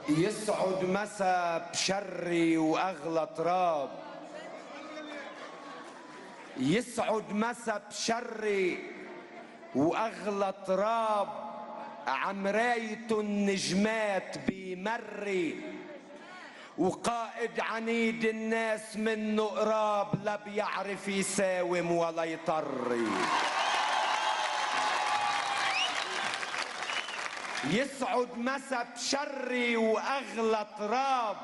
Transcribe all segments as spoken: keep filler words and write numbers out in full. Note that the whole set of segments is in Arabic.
يسعد مسا بشري واغلى تراب، يسعد مسا بشري واغلى تراب، عمراية النجمات بمري، وقائد عنيد الناس منه قراب، لا بيعرف يساوم ولا يطري. يسعد مسا بشري واغلى تراب،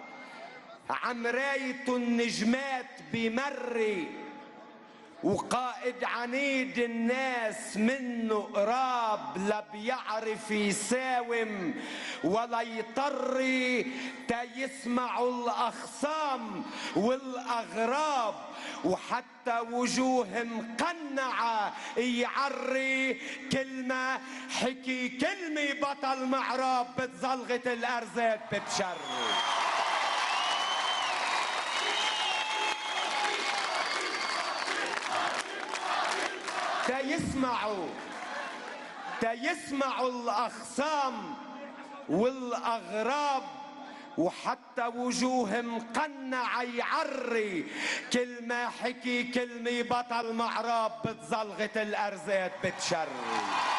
عمراية النجمات بمري، وقائد عنيد الناس منه قراب، لا بيعرف يساوم ولا يطري، تا يسمعوا الاخصام والاغراب، وحتى وجوه مقنعة يعري، كلمة حكي كلمة بطل معراب، بتزلغت الارزاق بتشري. تا يسمعوا تا يسمعوا الاخصام والاغراب، وحتى وجوه مقنعة يعري، كلمة حكي كلمة بطل معراب، بتزلغت الارزاق بتشري.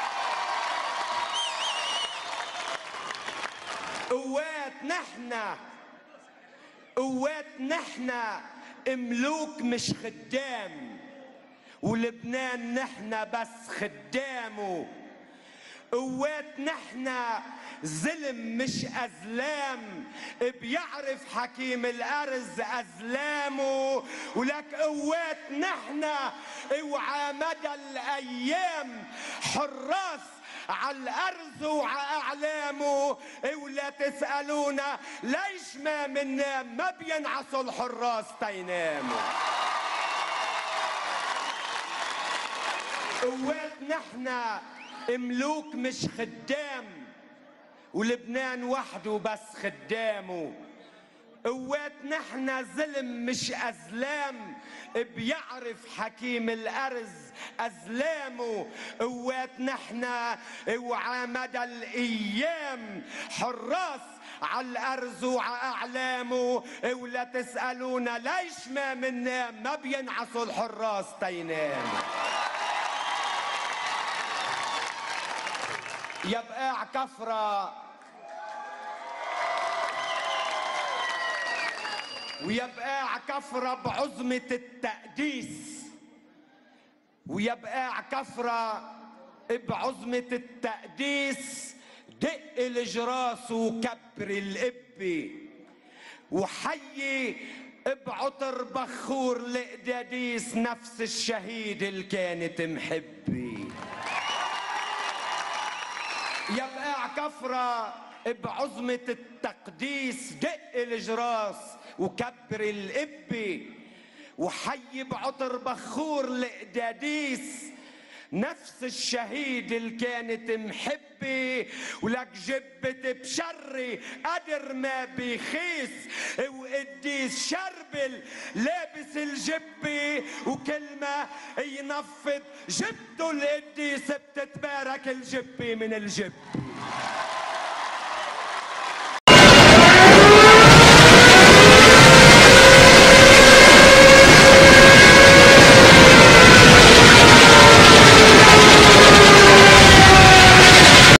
قوات نحنا قوات نحنا ملوك مش خدام، ولبنان نحنا بس خدامه. قوات نحنا ظلم مش أزلام، بيعرف حكيم الأرز أزلامه. ولك قوات نحنا اوعى مدى الأيام، حراس على الأرز وعلى أعلامه. ولا تسألونا ليش ما منام، ما بينعسوا الحراس تيناموا. قوات نحنا ملوك مش خدام، ولبنان وحده بس خدامه. قوات نحنا ظلم مش أزلام، بيعرف حكيم الأرز أزلامه. قوات نحنا اوعى مدى الأيام، حراس على الأرز وعلى أعلامه. ولا تسألونا ليش ما منام، ما بينعسوا الحراس تيناموا. يا بقاع كفرة ويا بقاع كفرة بعظمة التقديس، ويا بقاع كفرة بعظمة التقديس، دق الجراس وكبر القبة، وحيي بعطر بخور القداديس، نفس الشهيد اللي كانت محبي. يا بقاع كفرة بعظمة التقديس، دق الجراس وكبر القبة، وحي بعطر بخور القداديس، نفس الشهيد اللي كانت محبة. ولك جبت بشري قدر ما بيخيس، وقديس شربل لابس الجبة، وكل ما ينفض جبته القديس بتتبارك الجبة من الجبة.